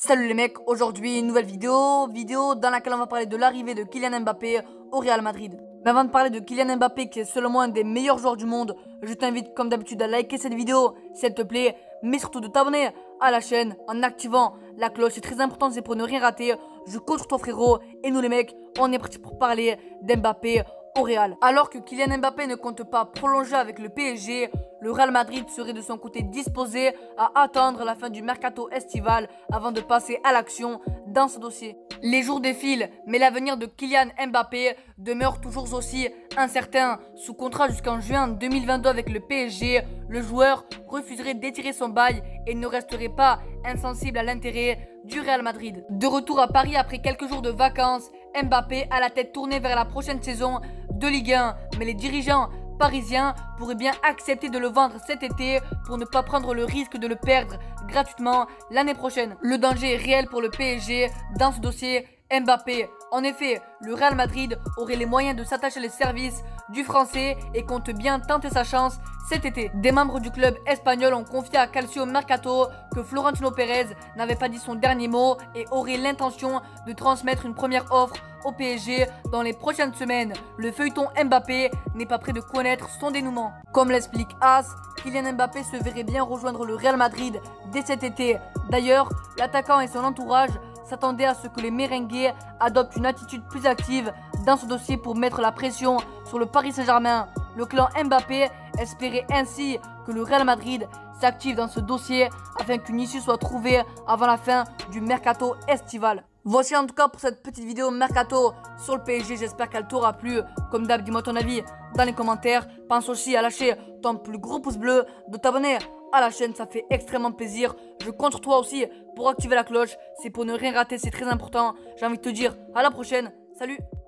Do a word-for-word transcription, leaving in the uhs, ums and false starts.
Salut les mecs, aujourd'hui une nouvelle vidéo, vidéo dans laquelle on va parler de l'arrivée de Kylian Mbappé au Real Madrid. Mais avant de parler de Kylian Mbappé qui est selon moi un des meilleurs joueurs du monde, je t'invite comme d'habitude à liker cette vidéo si elle te plaît, mais surtout de t'abonner à la chaîne en activant la cloche, c'est très important, c'est pour ne rien rater. Je compte sur toi frérot, et nous les mecs, on est parti pour parler d'Mbappé au Real. Alors que Kylian Mbappé ne compte pas prolonger avec le P S G, le Real Madrid serait de son côté disposé à attendre la fin du mercato estival avant de passer à l'action dans ce dossier. Les jours défilent, mais l'avenir de Kylian Mbappé demeure toujours aussi incertain. Sous contrat jusqu'en juin deux mille vingt-deux avec le P S G, le joueur refuserait d'étirer son bail et ne resterait pas insensible à l'intérêt du Real Madrid. De retour à Paris après quelques jours de vacances, Mbappé a la tête tournée vers la prochaine saison de Ligue un, mais les dirigeants parisiens pourraient bien accepter de le vendre cet été pour ne pas prendre le risque de le perdre gratuitement l'année prochaine. Le danger est réel pour le P S G dans ce dossier Mbappé. En effet, le Real Madrid aurait les moyens de s'attacher les services du Français et compte bien tenter sa chance cet été. Des membres du club espagnol ont confié à Calcio Mercato que Florentino Pérez n'avait pas dit son dernier mot et aurait l'intention de transmettre une première offre au P S G dans les prochaines semaines. Le feuilleton Mbappé n'est pas prêt de connaître son dénouement. Comme l'explique As, Kylian Mbappé se verrait bien rejoindre le Real Madrid dès cet été. D'ailleurs, l'attaquant et son entourage s'attendaient à ce que les merengues adoptent une attitude plus active dans ce dossier pour mettre la pression sur le Paris Saint-Germain. Le clan Mbappé espérait ainsi que le Real Madrid s'active dans ce dossier afin qu'une issue soit trouvée avant la fin du mercato estival. Voici en tout cas pour cette petite vidéo mercato sur le P S G, j'espère qu'elle t'aura plu. Comme d'hab, dis-moi ton avis dans les commentaires. Pense aussi à lâcher ton plus gros pouce bleu, de t'abonner à la chaîne, ça fait extrêmement plaisir. Je compte sur toi aussi pour activer la cloche, c'est pour ne rien rater, c'est très important. J'ai envie de te dire à la prochaine, salut.